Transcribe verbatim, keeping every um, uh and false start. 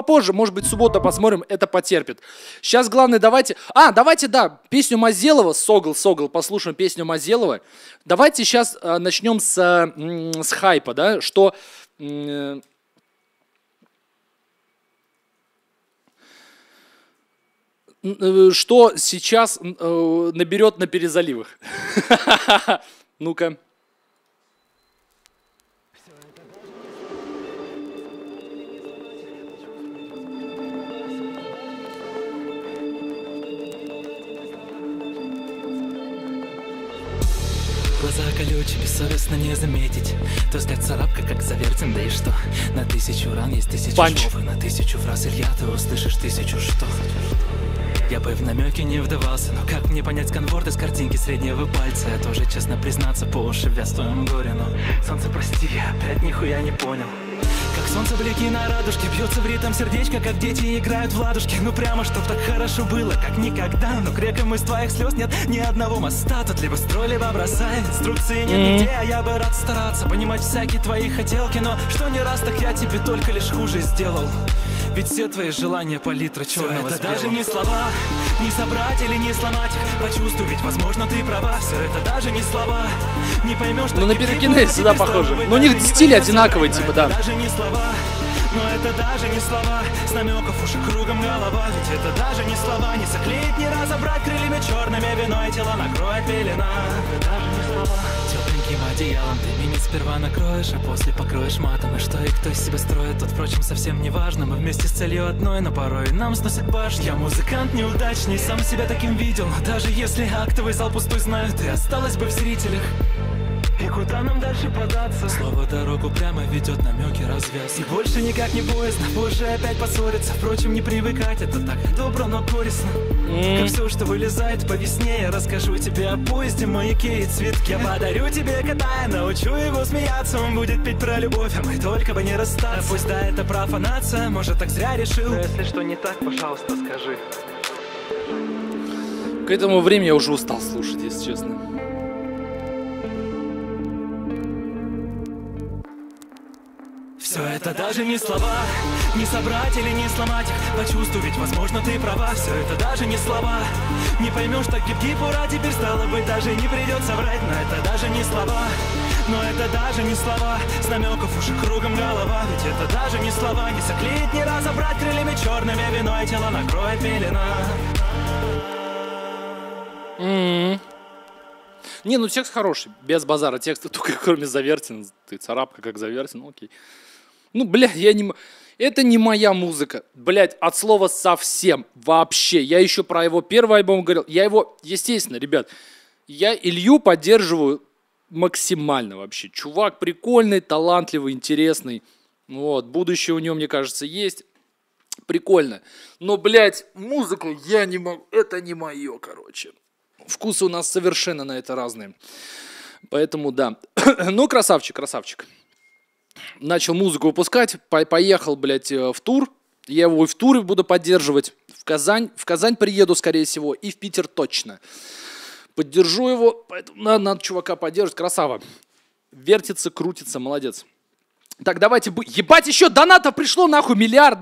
попозже, может быть, суббота посмотрим, это потерпит. Сейчас главное, давайте... А, давайте, да, песню Мазелова, Согл, Согл, послушаем песню Мазелова. Давайте сейчас э, начнем с, э, с хайпа, да, что... Э, что сейчас э, наберет на перезаливах. Ну-ка. Глаза колючие, бессовестно не заметить. То взгляд царапка, как завертен, да и что? На тысячу ран есть тысяча швов, и на тысячу фраз, Илья, ты услышишь тысячу что? Я бы в намеки не вдавался, но как мне понять сканворд из картинки среднего пальца? Я тоже, честно признаться, по уши вяз в твоем горе, но... Солнце, прости, я опять нихуя не понял. Как солнце блики на радужке, бьется в ритм сердечко, как дети играют в ладушки. Ну прямо, чтоб так хорошо было, как никогда. Но к рекам из твоих слез нет ни одного моста. Тут либо строй, либо бросай, инструкции нет mm-hmm. нигде. А я бы рад стараться, понимать всякие твои хотелки. Но что не раз, так я тебе только лишь хуже сделал. Ведь все твои желания палитра черного это даже не слова, не собрать или не сломать их. Почувствовать, возможно, ты права. Все это даже не слова, не поймешь. Ну на Пирокинез сюда похоже. Ну у них стиль одинаковый, типа, да. Даже не слова, но это даже не слова. С намеков уши кругом голова. Ведь это даже не слова, не заклеить, не разобрать крыльями черными виной. Тело накроет пелена. Это даже не слова. Тепленьким одеялом ты меня сперва накроешь, а после покроешь матом. И что и кто из себя строит, тут, впрочем, совсем не важно. Мы вместе с целью одной, но порой нам сносит башню. Я музыкант неудачный, сам себя таким видел. Но даже если актовый зал пустой, знаю, ты осталась бы в зрителях. И куда нам дальше податься? Слово дорогу прямо ведет, намеки развяз. И больше никак не поздно, позже опять поссориться. Впрочем, не привыкать, это так добро, но горестно. mm. Как все, что вылезает по весне. Я расскажу тебе о поезде, маяке и цветке. Я подарю тебе кота, я научу его смеяться. Он будет петь про любовь, а мы только бы не расстаться. А пусть да, это профанация, может так зря решил. Но если что не так, пожалуйста, скажи. К этому времени я уже устал слушать, если честно. Все это даже не слова, не собрать или не сломать их. Почувствовать, возможно, ты права. Все это даже не слова, не поймешь, так гиб-гиб, ура, теперь стало быть, даже не придется врать. Но это даже не слова, но это даже не слова. С намеков уши кругом голова. Ведь это даже не слова, не заклеить, не разобрать крыльями черными виной. Тело накроет пелена. Mm-hmm. Не, ну текст хороший, без базара текста, только кроме Завертина. Ты царапка как Завертин, окей. Ну, блядь, я не... Это не моя музыка, блядь, от слова совсем, вообще. Я еще про его первый альбом говорил. Я его, естественно, ребят, я Илью поддерживаю максимально вообще. Чувак прикольный, талантливый, интересный. Вот, будущее у него, мне кажется, есть. Прикольно. Но, блядь, музыку я не могу, это не мое, короче. Вкусы у нас совершенно на это разные. Поэтому, да. Ну, красавчик, красавчик. Начал музыку выпускать, по поехал, блядь, в тур. Я его и в туре буду поддерживать. В Казань, в Казань приеду, скорее всего, и в Питер точно. Поддержу его, поэтому надо, надо чувака поддерживать. Красава. Вертится, крутится, молодец. Так, давайте... Ебать, еще донатов пришло, нахуй, миллиард.